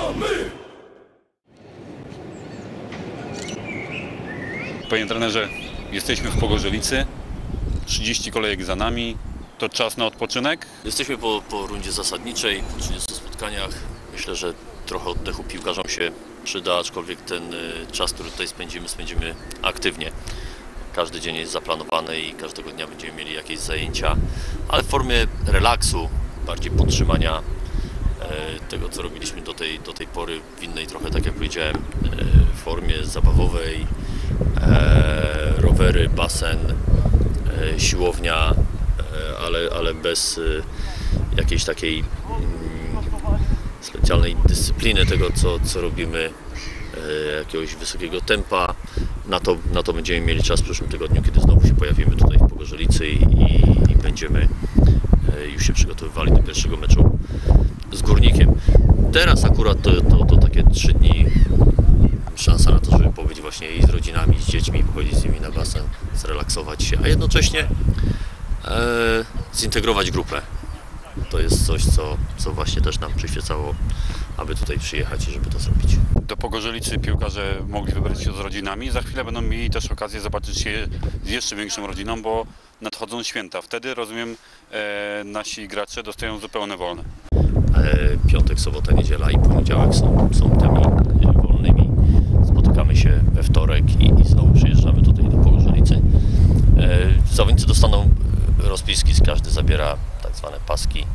Zaczynamy! Panie trenerze, jesteśmy w Pogorzelicy, 30 kolejek za nami, to czas na odpoczynek? Jesteśmy po rundzie zasadniczej, po 30 spotkaniach. Myślę, że trochę oddechu piłkarzom się przyda, aczkolwiek ten czas, który tutaj spędzimy aktywnie. Każdy dzień jest zaplanowany i każdego dnia będziemy mieli jakieś zajęcia, ale w formie relaksu, bardziej podtrzymania tego, co robiliśmy do tej pory, w innej trochę, tak jak powiedziałem, formie zabawowej, rowery, basen, siłownia, ale bez jakiejś takiej specjalnej dyscypliny tego, co robimy, jakiegoś wysokiego tempa. Na to będziemy mieli czas w przyszłym tygodniu, kiedy znowu się pojawimy tutaj w Pogorzelicy i będziemy już się przygotowywali do pierwszego meczu z Górnikiem. Teraz akurat to takie 3 dni, szansa na to, żeby pobyć właśnie i z rodzinami, z dziećmi, pochodzić z nimi na basen, zrelaksować się, a jednocześnie zintegrować grupę. To jest coś, co właśnie też nam przyświecało, aby tutaj przyjechać i żeby to zrobić. Do Pogorzelicy piłkarze mogli wybrać się z rodzinami. Za chwilę będą mieli też okazję zobaczyć się z jeszcze większą rodziną, bo nadchodzą święta. Wtedy, rozumiem, nasi gracze dostają zupełnie wolne. Piątek, sobota, niedziela i poniedziałek są dniami wolnymi. Spotykamy się we wtorek i znowu przyjeżdżamy tutaj do Pogorzelicy. Zawodnicy dostaną rozpiski, każdy zabiera tak zwane paski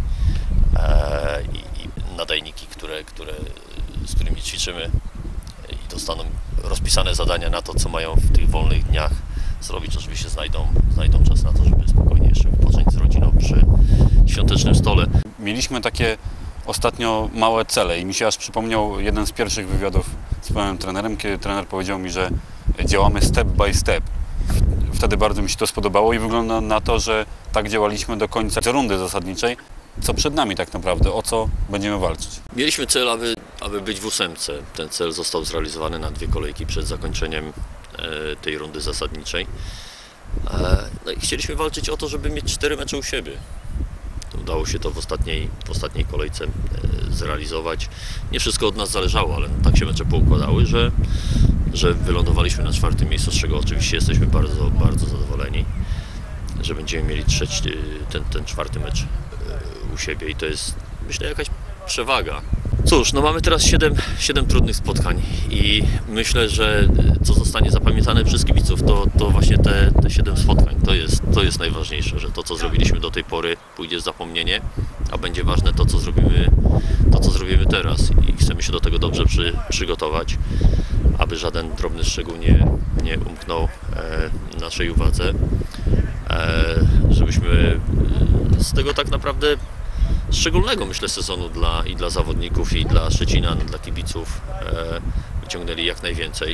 i nadajniki, z którymi ćwiczymy, i dostaną rozpisane zadania na to, co mają w tych wolnych dniach zrobić. Oczywiście znajdą czas na to, żeby spokojnie jeszcze wypocząć z rodziną przy świątecznym stole. Mieliśmy takie ostatnio małe cele i mi się aż przypomniał jeden z pierwszych wywiadów z panem trenerem, kiedy trener powiedział mi, że działamy step by step. Wtedy bardzo mi się to spodobało i wygląda na to, że tak działaliśmy do końca rundy zasadniczej. Co przed nami tak naprawdę? O co będziemy walczyć? Mieliśmy cel, aby być w 8. Ten cel został zrealizowany na 2 kolejki przed zakończeniem tej rundy zasadniczej. No i chcieliśmy walczyć o to, żeby mieć 4 mecze u siebie. Udało się to w ostatniej kolejce zrealizować. Nie wszystko od nas zależało, ale tak się mecze poukładały, że wylądowaliśmy na 4. miejscu, z czego oczywiście jesteśmy bardzo, bardzo zadowoleni, że będziemy mieli ten 4. mecz u siebie i to jest, myślę, jakaś przewaga. Cóż, no mamy teraz 7 trudnych spotkań i myślę, że co zostanie zapamiętane przez kibiców, to właśnie te 7 spotkań. To jest najważniejsze, że to, co zrobiliśmy do tej pory, pójdzie w zapomnienie, a będzie ważne to, co zrobimy teraz i chcemy się do tego dobrze przygotować, aby żaden drobny szczegół nie umknął naszej uwadze, żebyśmy z tego tak naprawdę szczególnego, myślę, sezonu dla zawodników i dla Szczecina, dla kibiców wyciągnęli jak najwięcej.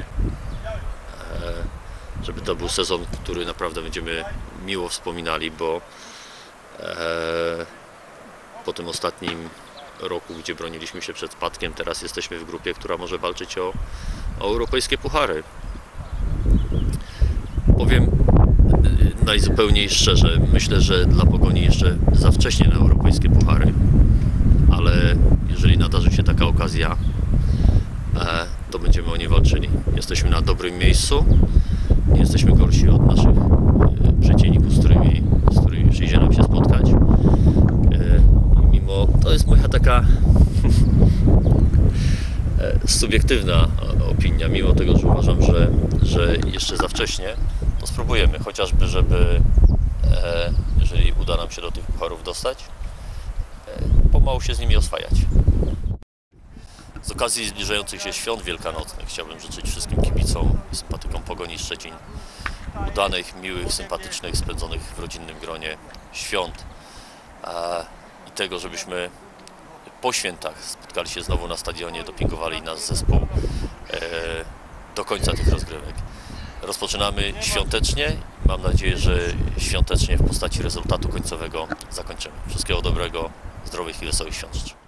Żeby to był sezon, który naprawdę będziemy miło wspominali, bo po tym ostatnim roku, gdzie broniliśmy się przed spadkiem, teraz jesteśmy w grupie, która może walczyć o europejskie puchary. Powiem najzupełniej szczerze, myślę, że dla Pogoni jeszcze za wcześnie na europejskie puchary, ale jeżeli nadarzy się taka okazja, to będziemy o nie walczyli. Jesteśmy na dobrym miejscu, nie jesteśmy gorsi od naszych przeciwników, z którymi przyjdzie nam się spotkać. I mimo, to jest moja taka subiektywna opinia, mimo tego, że uważam, że jeszcze za wcześnie, to spróbujemy, chociażby, żeby jeżeli uda nam się do tych pucharów dostać, pomału się z nimi oswajać. Z okazji zbliżających się świąt wielkanocnych chciałbym życzyć wszystkim kibicom i sympatykom Pogoni Szczecin udanych, miłych, sympatycznych, spędzonych w rodzinnym gronie świąt i tego, żebyśmy po świętach spotkali się znowu na stadionie, dopingowali nas zespół do końca tych rozgrywek. Rozpoczynamy świątecznie. Mam nadzieję, że świątecznie w postaci rezultatu końcowego zakończymy. Wszystkiego dobrego, zdrowych i wesołych świąt.